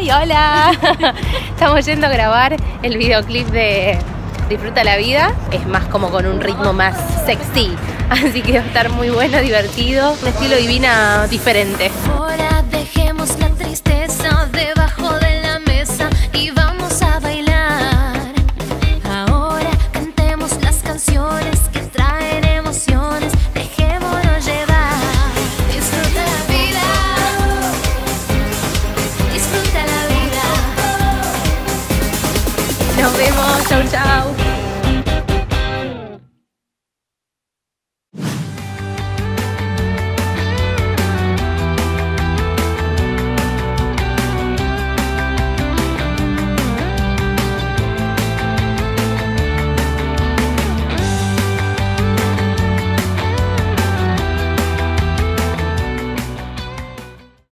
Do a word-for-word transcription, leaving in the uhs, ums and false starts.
¡Ay, hola! Estamos yendo a grabar el videoclip de Disfruta la Vida. Es más como con un ritmo más sexy. Así que va a estar muy bueno, divertido. Un estilo Divina diferente. Ahora dejemos la tristeza debajo de la mesa y vamos a bailar. Ahora cantemos las canciones que traen emociones. Dejémonos llevar. Disfruta la vida. Disfruta la vida. Nos vemos. Chau, chau.